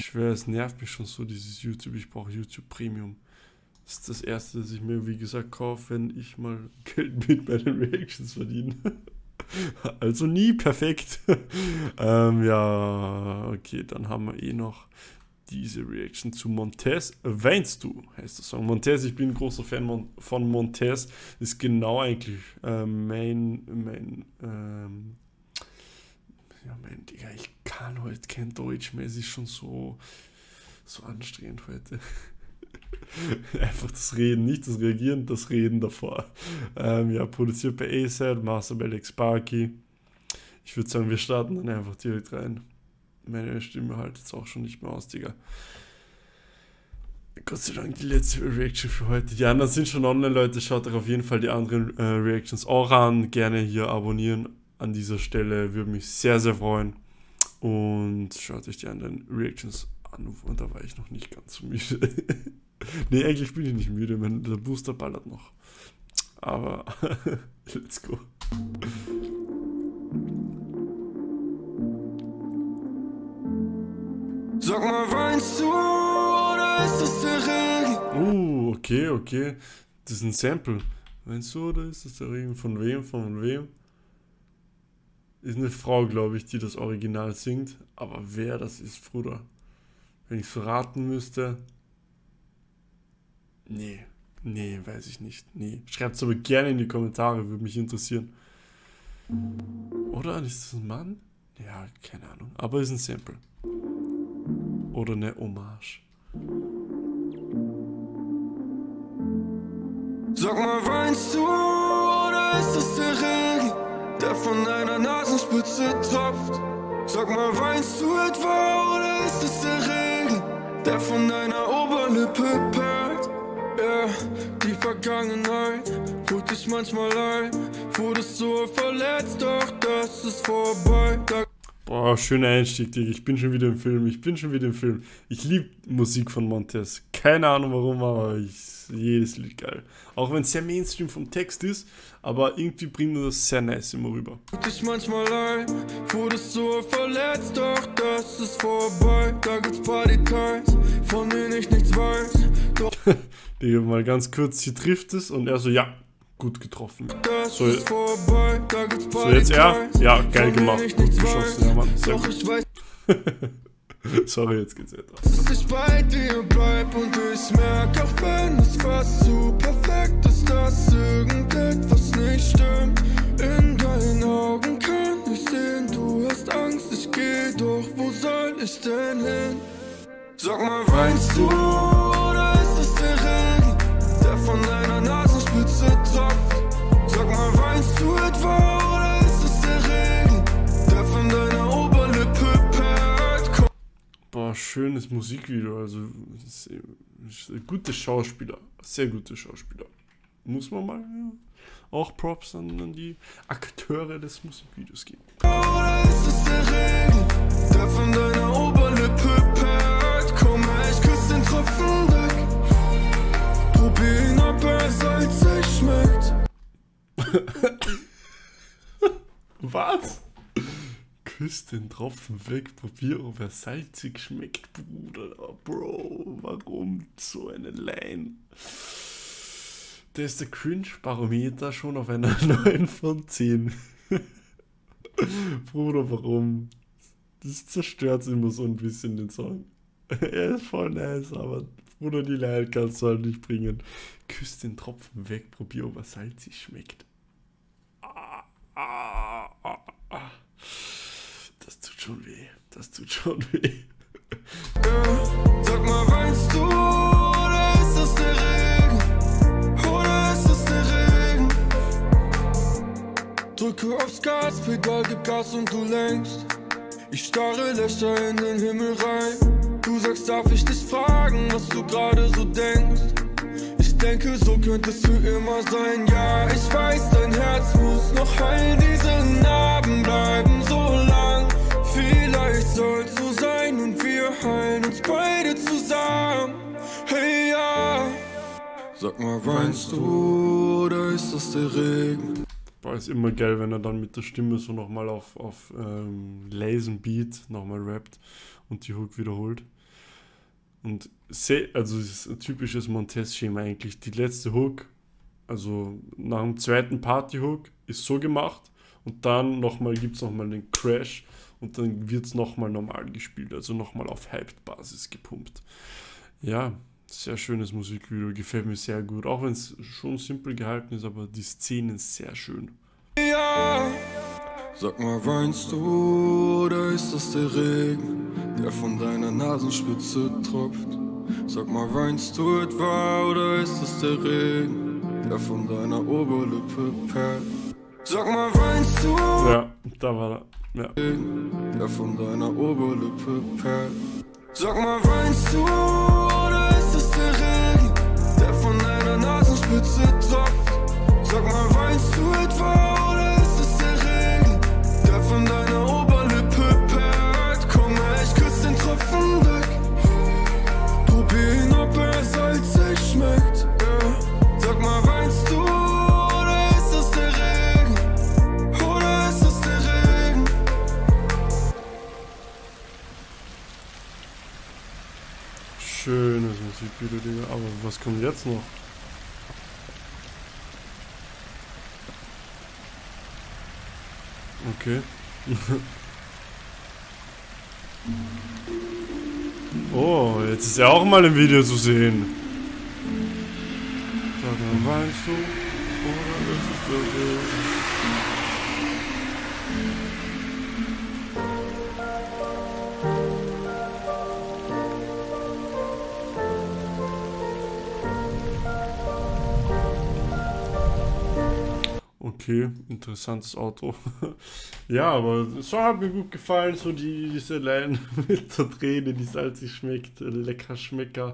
schwöre, es nervt mich schon so, dieses YouTube. Ich brauche YouTube Premium. Das ist das erste, das ich mir, wie gesagt, kaufe, wenn ich mal Geld mit meinen Reactions verdiene. Also nie perfekt. Ja, okay, dann haben wir eh noch diese Reaction zu Montez. Weinst du, heißt das Song. Montez, ich bin ein großer Fan von Montez. Ist genau eigentlich mein Digga, ich kann heute kein Deutsch mehr. Es ist schon so anstrengend heute. Einfach das Reden, nicht das Reagieren, das Reden davor. Ja, produziert bei ASAP, Master bei Alex Sparky. Ich würde sagen, wir starten dann einfach direkt rein. Meine Stimme halt jetzt auch schon nicht mehr aus, Digga. Gott sei Dank die letzte Reaction für heute. Die anderen sind schon online, Leute. Schaut euch auf jeden Fall die anderen Reactions auch an. Gerne hier abonnieren an dieser Stelle. Würde mich sehr, sehr freuen. Und schaut euch die anderen Reactions an. Und da war ich noch nicht ganz so müde. Nee, eigentlich bin ich nicht müde. Der Booster ballert noch. Aber let's go. Sag mal, weinst du oder ist das der Regen? Okay. Das ist ein Sample. Weinst du oder ist das der Regen? Von wem? Von wem? Ist eine Frau, glaube ich, die das Original singt. Aber wer das ist, Bruder? Wenn ich es raten müsste. Nee, weiß ich nicht. Nee. Schreibt es aber gerne in die Kommentare, würde mich interessieren. Oder ist das ein Mann? Ja, keine Ahnung. Aber ist ein Sample. Oder eine Hommage. Sag mal, weinst du oder ist das der Regen, der von deiner Nasenspitze tropft? Sag mal, weinst du etwa oder ist es der Regen, der von deiner Oberlippe perlt? Ja, die Vergangenheit tut dich manchmal leid, wurdest so verletzt, doch das ist vorbei. Boah, schöner Einstieg, Digga. Ich bin schon wieder im Film. Ich liebe Musik von Montez. Keine Ahnung warum, aber jedes Lied geil. Auch wenn es sehr Mainstream vom Text ist, aber irgendwie bringt mir das sehr nice immer rüber. Tut dich manchmal leid, wurdest so verletzt, doch das ist vorbei. Da gibt's paar Details, von denen ich nichts weiß. Doch Digga, mal ganz kurz, sie trifft es und er so, ja, gut getroffen. So jetzt er? Ja, geil gemacht. Gut geschossen, ja Mann. Sehr gut. Sorry, jetzt geht's weiter. Dass ich bei dir bleib und ich merke, auch wenn es fast zu perfekt ist, dass irgendetwas nicht stimmt. In deinen Augen kann ich sehen, du hast Angst, ich geh, doch wo soll ich denn hin? Sag mal, weinst du oder ist es der Regen, der von deiner Nasenspitze tropft? Sag mal, weinst du etwa oder ist es der Regen, der von deiner Oberlippe perlt? Boah, schönes Musikvideo, also gute Schauspieler, sehr gute Schauspieler. Muss man mal auch Props an die Akteure des Musikvideos geben. Oder ist es der Regen, der von deiner Oberlippe perlt? Komm her, ich küsse den Tropfen weg. Probier ihn, ob er salzig schmeckt. Was? Küss den Tropfen weg, probier, ob er salzig schmeckt, Bruder. Bro, warum so eine Line? Da ist der Cringe-Barometer schon auf einer 9 von 10. Bruder, warum? Das zerstört immer so ein bisschen den Song. Er ist voll nice, aber Bruder, die Line kannst du halt nicht bringen. Küss den Tropfen weg, probier, ob er salzig schmeckt. Das tut schon weh. Ja, sag mal, weinst du oder ist das der Regen? Oder ist das der Regen? Drücke aufs Gaspedal, gib Gas und du lenkst. Ich starre Löcher in den Himmel rein. Du sagst, darf ich dich fragen, was du gerade so denkst? Ich denke, so könnte es für immer sein. Ja, ich weiß, dein Herz muss noch heilen. Diese Narben bleiben so lang. Vielleicht soll's so sein und wir heilen uns beide zusammen. Hey, ja. Sag mal, weinst du oder ist das der Regen? Boah, ist immer geil, wenn er dann mit der Stimme so nochmal auf leisen Beat nochmal rappt und die Hook wiederholt. Und also es ist ein typisches Montez-Schema eigentlich. Die letzte Hook, also nach dem zweiten Party-Hook, ist so gemacht und dann gibt es nochmal einen Crash und dann wird es nochmal normal gespielt, also nochmal auf Hyped-Basis gepumpt. Ja, sehr schönes Musikvideo, gefällt mir sehr gut, auch wenn es schon simpel gehalten ist, aber die Szene ist sehr schön. Ja, sag mal, weinst du oder ist das der Regen, der von deiner Nasenspitze tropft? Sag mal, weinst du etwa oder ist das der Regen, der von deiner Oberlippe perlt? Sag mal, weinst du? Ja, da war er. Ja. Der von deiner Oberlippe perlt. Sag mal, weinst du oder ist es der Regen, der von deiner Nasenspitze tropft? Sag mal, weinst du etwa oder ist es der Regen, der von deiner Oberlippe perlt? Komm her, ich küss den Tropfen weg. Probier ihn, ob er salzig schmeckt. Yeah. Sag mal, weinst du oder ist es der Regen? Oder ist es der Regen? Schönes Musikvideo, Digga. Aber was kommt jetzt noch? Okay. Oh, jetzt ist er auch mal im Video zu sehen. Sag mal, weinst du? Oder ist es der Regen? Okay, interessantes Auto. Ja, aber der Song hat mir gut gefallen, so diese Line mit der Träne, die salzig schmeckt, lecker Schmecker.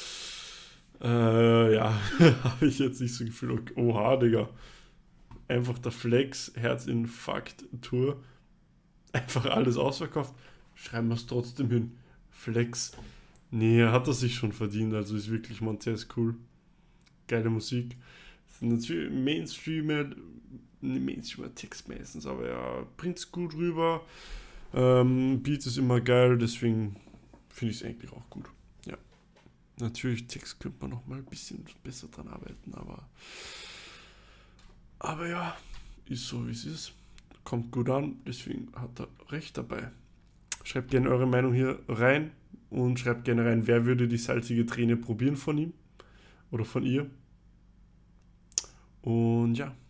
Ja, habe ich jetzt nicht so gefühlt. Okay, oha, Digga. Einfach der Flex, Herzinfarkt-Tour. Einfach alles ausverkauft. Schreiben wir es trotzdem hin. Flex. Nee, hat er sich schon verdient, also ist wirklich Montez cool. Geile Musik. Natürlich Mainstreamer Text meistens, aber ja, bringt es gut rüber. Beat ist immer geil, deswegen finde ich es eigentlich auch gut. Ja. Natürlich, Text könnte man noch mal ein bisschen besser dran arbeiten, aber ja, ist so wie es ist. Kommt gut an, deswegen hat er recht dabei. Schreibt gerne eure Meinung hier rein und schreibt gerne rein, wer würde die salzige Träne probieren von ihm oder von ihr. Und ja,